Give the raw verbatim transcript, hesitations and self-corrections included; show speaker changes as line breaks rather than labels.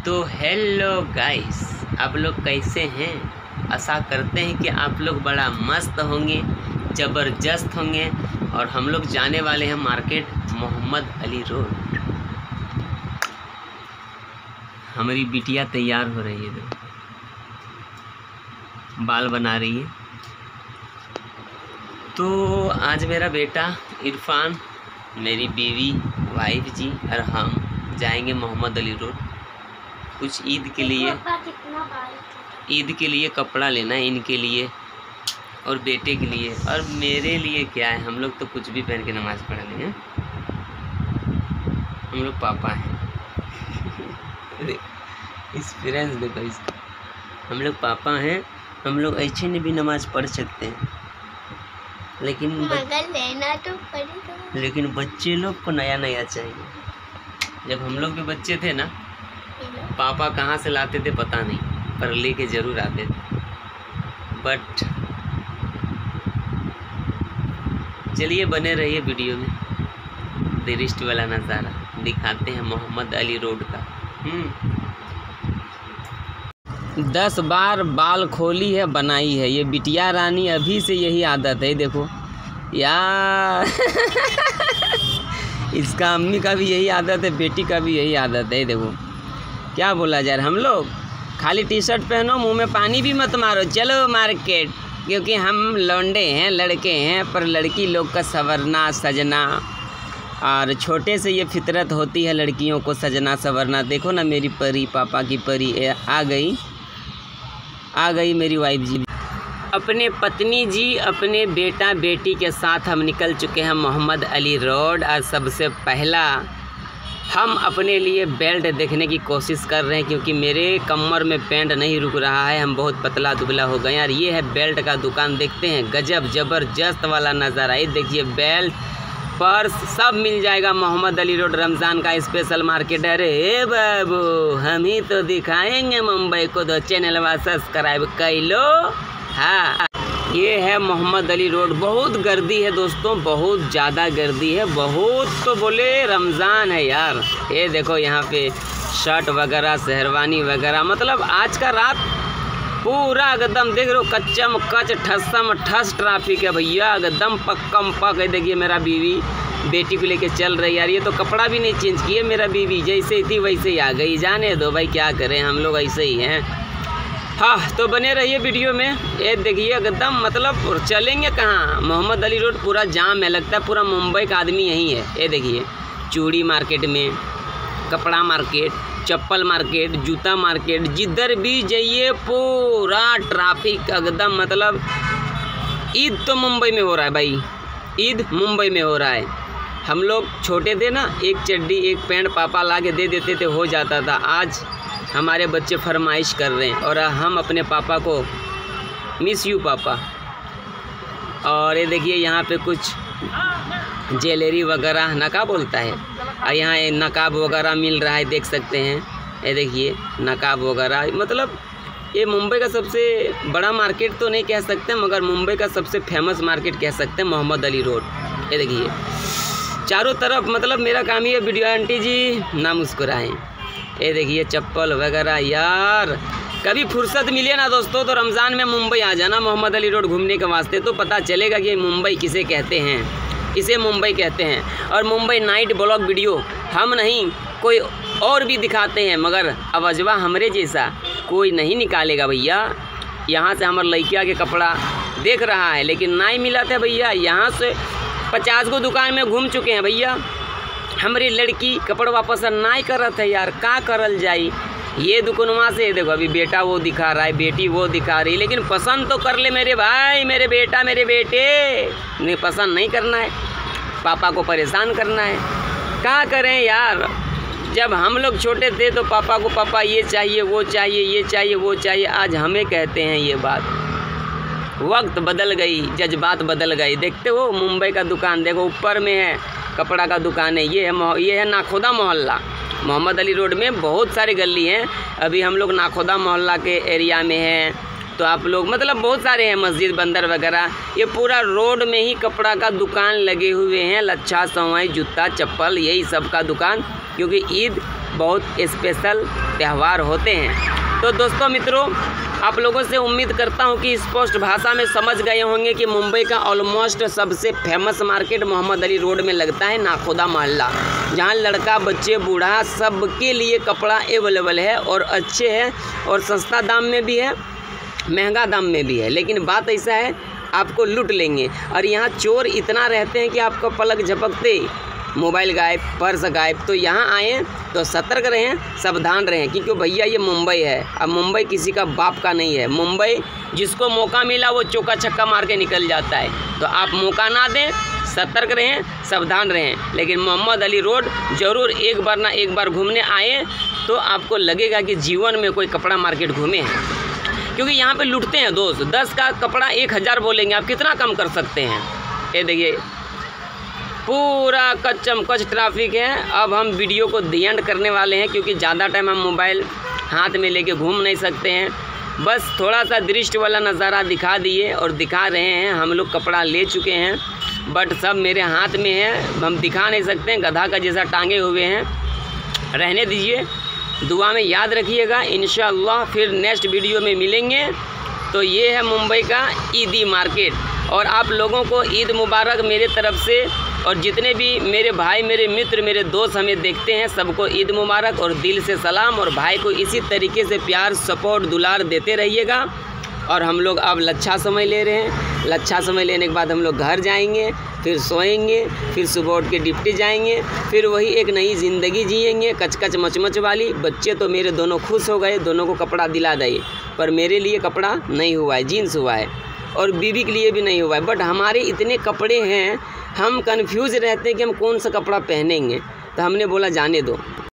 तो hello guys, आप लोग कैसे हैं? आशा करते हैं कि आप लोग बड़ा मस्त होंगे, ज़बरदस्त होंगे। और हम लोग जाने वाले हैं मार्केट मोहम्मद अली रोड। हमारी बिटिया तैयार हो रही है, बाल बना रही है। तो आज मेरा बेटा इरफान, मेरी बीवी, वाइफ जी और हम जाएंगे मोहम्मद अली रोड। कुछ ईद के लिए ईद के लिए कपड़ा लेना है, इनके लिए और बेटे के लिए। और मेरे लिए क्या है, हम लोग तो कुछ भी पहन के नमाज़ पढ़ लेंगे। हम लोग पापा हैं। एक्सपीरियंस देखो इसका, हम लोग पापा हैं। हम लोग ऐसे नहीं भी नमाज़ पढ़ सकते हैं, लेकिन
मगर लेना तो पड़ेगा।
लेकिन बच्चे लोग को नया नया चाहिए। जब हम लोग भी बच्चे थे ना, पापा कहाँ से लाते थे पता नहीं, पर लेके ज़रूर आते थे। बट चलिए बने रहिए वीडियो में, टूरिस्ट वाला नज़ारा दिखाते हैं मोहम्मद अली रोड का। दस बार बाल खोली है, बनाई है ये बिटिया रानी। अभी से यही आदत है, देखो यार। इसका अम्मी का भी यही आदत है, बेटी का भी यही आदत है। देखो क्या बोला जाए, हम लोग खाली टी शर्ट पहनो, मुंह में पानी भी मत मारो, चलो मार्केट। क्योंकि हम लौंडे हैं, लड़के हैं, पर लड़की लोग का संवरना सजना, और छोटे से ये फितरत होती है लड़कियों को सजना संवरना। देखो ना मेरी परी, पापा की परी आ गई आ गई मेरी वाइफ जी। अपने पत्नी जी, अपने बेटा बेटी के साथ हम निकल चुके हैं मोहम्मद अली रोड। और सबसे पहला हम अपने लिए बेल्ट देखने की कोशिश कर रहे हैं, क्योंकि मेरे कमर में पैंट नहीं रुक रहा है। हम बहुत पतला दुबला हो गए यार। ये है बेल्ट का दुकान, देखते हैं गजब ज़बरदस्त वाला नज़ारा। ये देखिए बेल्ट, पर्स सब मिल जाएगा मोहम्मद अली रोड। रमज़ान का स्पेशल मार्केट है। अरे बाबू, हम ही तो दिखाएंगे मुंबई को, तो चैनल वा सब्सक्राइब कर लो। हाँ, ये है मोहम्मद अली रोड। बहुत गर्दी है दोस्तों, बहुत ज़्यादा गर्दी है। बहुत तो बोले रमज़ान है यार। ये देखो यहाँ पे शर्ट वगैरह, शेरवानी वगैरह, मतलब आज का रात पूरा एकदम देख रहे हो कच्चम कच ठसम ठस ट्रैफिक है भैया, एकदम पक्कम पक है। देखिए मेरा बीवी बेटी को लेके चल रही है यार। ये तो कपड़ा भी नहीं चेंज किए, मेरा बीवी जैसे थी वैसे ही आ गई। जाने दो भाई, क्या करें, हम लोग ऐसे ही हैं। हाँ, तो बने रहिए वीडियो में। ये देखिए एकदम मतलब चलेंगे कहाँ, मोहम्मद अली रोड पूरा जाम है, लगता है पूरा मुंबई का आदमी यहीं है। ये देखिए चूड़ी मार्केट में, कपड़ा मार्केट, चप्पल मार्केट, जूता मार्केट, जिधर भी जाइए पूरा ट्रैफिक एकदम। मतलब ईद तो मुंबई में हो रहा है भाई, ईद मुंबई में हो रहा है। हम लोग छोटे थे ना, एक चड्डी एक पैंट पापा ला के दे देते थे, हो जाता था। आज हमारे बच्चे फरमाइश कर रहे हैं और हम अपने पापा को मिस यू पापा। और ये देखिए यहाँ पे कुछ ज्वेलरी वगैरह, नकाब बोलता है, और यहाँ नकाब वगैरह मिल रहा है, देख सकते हैं। ये देखिए नकाब वगैरह, मतलब ये मुंबई का सबसे बड़ा मार्केट तो नहीं कह सकते, मगर मुंबई का सबसे फेमस मार्केट कह सकते हैं मोहम्मद अली रोड। ये देखिए चारों तरफ, मतलब मेरा काम ही है वीडियो। आंटी जी ना मुस्कुराएं। ये देखिए चप्पल वगैरह यार। कभी फुर्सत मिले ना दोस्तों, तो रमज़ान में मुंबई आ जाना मोहम्मद अली रोड घूमने के वास्ते, तो पता चलेगा कि मुंबई किसे कहते हैं। इसे मुंबई कहते हैं। और मुंबई नाइट ब्लॉग वीडियो हम नहीं, कोई और भी दिखाते हैं, मगर अवजवा हमरे जैसा कोई नहीं निकालेगा भैया। यहाँ से हमारे लड़किया के कपड़ा देख रहा है, लेकिन नहीं मिला था भैया। यहाँ से पचास गो दुकान में घूम चुके हैं भैया। हमारी लड़की कपड़ा वापस नहीं करत है यार, का करल जाई। ये दुकानवा से देखो, अभी बेटा वो दिखा रहा है, बेटी वो दिखा रही, लेकिन पसंद तो कर ले मेरे भाई, मेरे बेटा मेरे बेटे। नहीं पसंद नहीं करना है, पापा को परेशान करना है, क्या करें यार। जब हम लोग छोटे थे तो पापा को पापा ये चाहिए वो चाहिए, ये चाहिए वो चाहिए। आज हमें कहते हैं ये बात। वक्त बदल गई, जज्बात बदल गई। देखते हो मुंबई का दुकान देखो, ऊपर में है कपड़ा का दुकान है। ये है ये है नाखोदा मोहल्ला। मोहम्मद अली रोड में बहुत सारी गली हैं। अभी हम लोग नाखोदा मोहल्ला के एरिया में हैं, तो आप लोग मतलब बहुत सारे हैं, मस्जिद बंदर वगैरह। ये पूरा रोड में ही कपड़ा का दुकान लगे हुए हैं, लच्छा सवाई जूता चप्पल यही सब का दुकान। क्योंकि ईद बहुत स्पेशल त्यौहार होते हैं। तो दोस्तों मित्रों, आप लोगों से उम्मीद करता हूं कि स्पष्ट भाषा में समझ गए होंगे कि मुंबई का ऑलमोस्ट सबसे famous market Mohammed Ali road में लगता है नाखुदा मोहल्ला, जहां लड़का बच्चे बूढ़ा सबके लिए कपड़ा अवेलेबल है और अच्छे है और सस्ता दाम में भी है, महंगा दाम में भी है। लेकिन बात ऐसा है, आपको लूट लेंगे और यहाँ चोर इतना रहते हैं कि आपको पलक झपकते मोबाइल गायब, पर्स गायब। तो यहाँ आएँ तो सतर्क रहें, सावधान रहें, क्योंकि भैया ये मुंबई है। अब मुंबई किसी का बाप का नहीं है। मुंबई जिसको मौका मिला वो चौका छक्का मार के निकल जाता है। तो आप मौका ना दें, सतर्क रहें, सावधान रहें। लेकिन मोहम्मद अली रोड ज़रूर एक बार ना एक बार घूमने आए तो आपको लगेगा कि जीवन में कोई कपड़ा मार्केट घूमे हैं, क्योंकि यहाँ पे लूटते हैं दोस्त। दस का कपड़ा एक हज़ार बोलेंगे, आप कितना कम कर सकते हैं। ये देखिए पूरा कच्चम कच ट्रैफिक है। अब हम वीडियो को दी एंड करने वाले हैं, क्योंकि ज़्यादा टाइम हम मोबाइल हाथ में लेके घूम नहीं सकते हैं। बस थोड़ा सा दृश्य वाला नज़ारा दिखा दिए और दिखा रहे हैं। हम लोग कपड़ा ले चुके हैं, बट सब मेरे हाथ में है, हम दिखा नहीं सकते हैं, गधा का जैसा टांगे हुए हैं। रहने दीजिए, दुआ में याद रखिएगा। इंशाअल्लाह फिर नेक्स्ट वीडियो में मिलेंगे। तो ये है मुंबई का ईदी मार्केट, और आप लोगों को ईद मुबारक मेरे तरफ से। और जितने भी मेरे भाई, मेरे मित्र, मेरे दोस्त हमें देखते हैं, सबको ईद मुबारक और दिल से सलाम। और भाई को इसी तरीके से प्यार, सपोर्ट, दुलार देते रहिएगा। और हम लोग अब लच्छा समय ले रहे हैं। लच्छा समय लेने के बाद हम लोग घर जाएंगे, फिर सोएंगे, फिर सुबह उठ के डिप्टी जाएंगे, फिर वही एक नई ज़िंदगी जिएंगे, कचकच मचमच वाली। बच्चे तो मेरे दोनों खुश हो गए, दोनों को कपड़ा दिला दिए, पर मेरे लिए कपड़ा नहीं हुआ है, जीन्स हुआ है, और बीवी के लिए भी नहीं हुआ है। बट हमारे इतने कपड़े हैं, हम कंफ्यूज रहते हैं कि हम कौन सा कपड़ा पहनेंगे। तो हमने बोला जाने दो।